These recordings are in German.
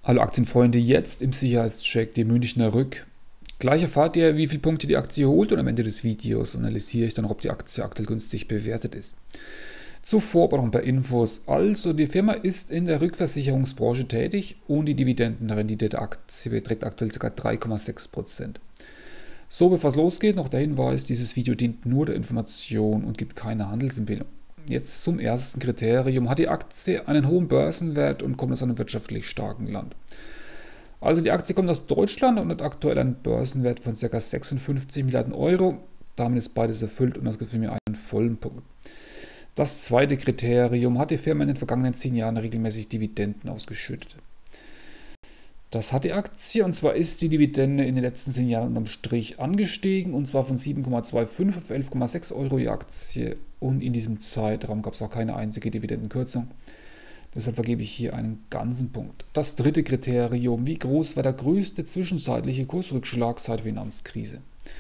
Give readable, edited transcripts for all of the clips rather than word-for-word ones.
Hallo Aktienfreunde, jetzt im Sicherheitscheck die Münchner Rück. Gleich erfahrt ihr, wie viele Punkte die Aktie holt, und am Ende des Videos analysiere ich dann noch, ob die Aktie aktuell günstig bewertet ist. Zuvor aber noch ein paar Infos. Also, die Firma ist in der Rückversicherungsbranche tätig und die Dividendenrendite der Aktie beträgt aktuell ca. 3,6%. So, bevor es losgeht, noch der Hinweis, dieses Video dient nur der Information und gibt keine Handelsempfehlung. Jetzt zum ersten Kriterium. Hat die Aktie einen hohen Börsenwert und kommt aus einem wirtschaftlich starken Land? Also die Aktie kommt aus Deutschland und hat aktuell einen Börsenwert von ca. 56 Milliarden Euro. Damit ist beides erfüllt und das gibt für mich einen vollen Punkt. Das zweite Kriterium. Hat die Firma in den vergangenen 10 Jahren regelmäßig Dividenden ausgeschüttet? Das hat die Aktie, und zwar ist die Dividende in den letzten 10 Jahren unterm Strich angestiegen, und zwar von 7,25 auf 11,6 Euro je Aktie, und in diesem Zeitraum gab es auch keine einzige Dividendenkürzung. Deshalb vergebe ich hier einen ganzen Punkt. Das dritte Kriterium: Wie groß war der größte zwischenzeitliche Kursrückschlag seit der Finanzkrise?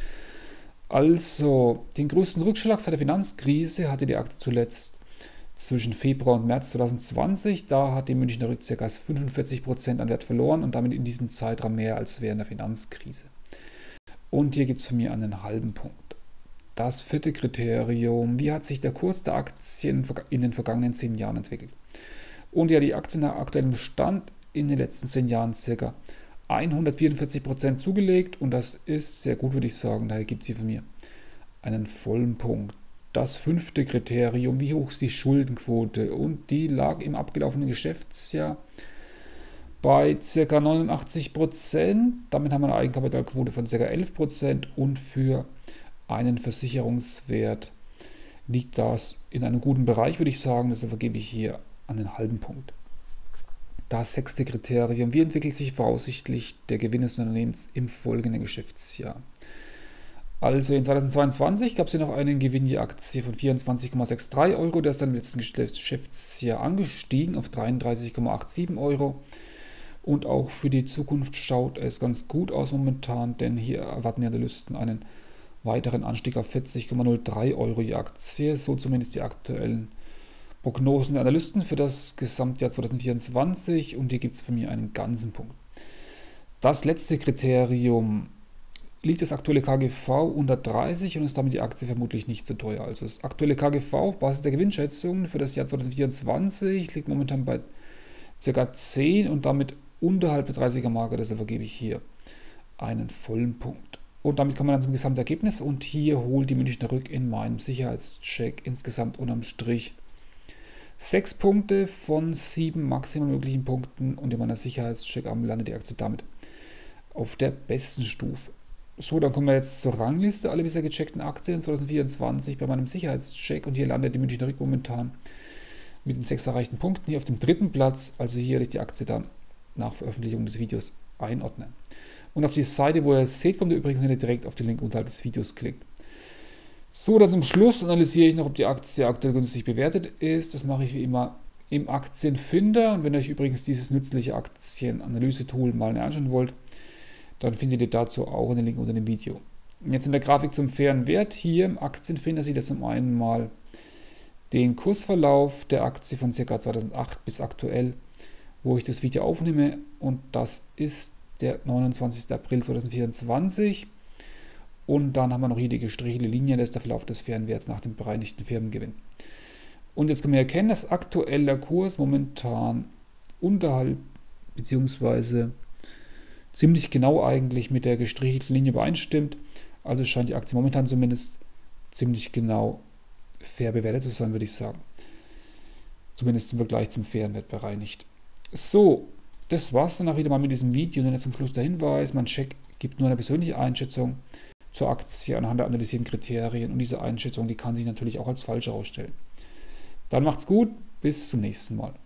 Also, den größten Rückschlag seit der Finanzkrise hatte die Aktie zuletzt zwischen Februar und März 2020. Da hat die Münchner Rück ca. 45% an Wert verloren und damit in diesem Zeitraum mehr als während der Finanzkrise. Und hier gibt es von mir einen halben Punkt. Das vierte Kriterium: Wie hat sich der Kurs der Aktien in den vergangenen 10 Jahren entwickelt? Und ja, die Aktien nach aktuellem Stand in den letzten 10 Jahren ca. 144% zugelegt, und das ist sehr gut, würde ich sagen. Daher gibt es hier von mir einen vollen Punkt. Das fünfte Kriterium: Wie hoch ist die Schuldenquote? Und die lag im abgelaufenen Geschäftsjahr bei ca. 89%. Damit haben wir eine Eigenkapitalquote von ca. 11%, und für einen Versicherungswert liegt das in einem guten Bereich, würde ich sagen. Deshalb vergebe ich hier einen halben Punkt. Das sechste Kriterium: Wie entwickelt sich voraussichtlich der Gewinn des Unternehmens im folgenden Geschäftsjahr? Also in 2022 gab es hier noch einen Gewinn je Aktie von 24,63 Euro. Der ist dann im letzten Geschäftsjahr angestiegen auf 33,87 Euro. Und auch für die Zukunft schaut es ganz gut aus momentan, denn hier erwarten die Analysten einen weiteren Anstieg auf 40,03 Euro je Aktie. So zumindest die aktuellen Prognosen der Analysten für das Gesamtjahr 2024. Und hier gibt es von mir einen ganzen Punkt. Das letzte Kriterium: Liegt das aktuelle KGV unter 30 und ist damit die Aktie vermutlich nicht so teuer. Also das aktuelle KGV auf Basis der Gewinnschätzung für das Jahr 2024 liegt momentan bei ca. 10 und damit unterhalb der 30er Marke. Deshalb vergebe ich hier einen vollen Punkt. Und damit kommen wir dann zum Gesamtergebnis, und hier holt die Münchner Rück in meinem Sicherheitscheck insgesamt unterm Strich 6 Punkte von 7 maximal möglichen Punkten, und in meiner Sicherheitscheck landet die Aktie damit auf der besten Stufe. So, dann kommen wir jetzt zur Rangliste aller bisher gecheckten Aktien 2024 bei meinem Sicherheitscheck, und hier landet die Münchner Rück momentan mit den 6 erreichten Punkten hier auf dem 3. Platz. Also hier werde ich die Aktie dann nach Veröffentlichung des Videos einordnen. Und auf die Seite, wo ihr es seht, kommt ihr übrigens, wenn ihr direkt auf den Link unterhalb des Videos klickt. So, dann zum Schluss analysiere ich noch, ob die Aktie aktuell günstig bewertet ist. Das mache ich wie immer im Aktienfinder, und wenn ihr euch übrigens dieses nützliche Aktienanalyse-Tool mal anschauen wollt, dann findet ihr dazu auch einen Link unter dem Video. Jetzt in der Grafik zum fairen Wert hier im Aktienfinder seht ihr zum einen mal den Kursverlauf der Aktie von ca. 2008 bis aktuell, wo ich das Video aufnehme, und das ist der 29. April 2024. Und dann haben wir noch hier die gestrichelte Linie, das ist der Verlauf des fairen Werts nach dem bereinigten Firmengewinn. Und jetzt können wir erkennen, dass aktuell der Kurs momentan unterhalb bzw. ziemlich genau eigentlich mit der gestrichelten Linie übereinstimmt. Also scheint die Aktie momentan zumindest ziemlich genau fair bewertet zu sein, würde ich sagen. Zumindest im Vergleich zum fairen Wert bereinigt. So, das war es dann auch wieder mal mit diesem Video. Und dann zum Schluss der Hinweis: Mein Check gibt nur eine persönliche Einschätzung zur Aktie anhand der analysierten Kriterien, und diese Einschätzung, die kann sich natürlich auch als falsch herausstellen. Dann macht's gut, bis zum nächsten Mal.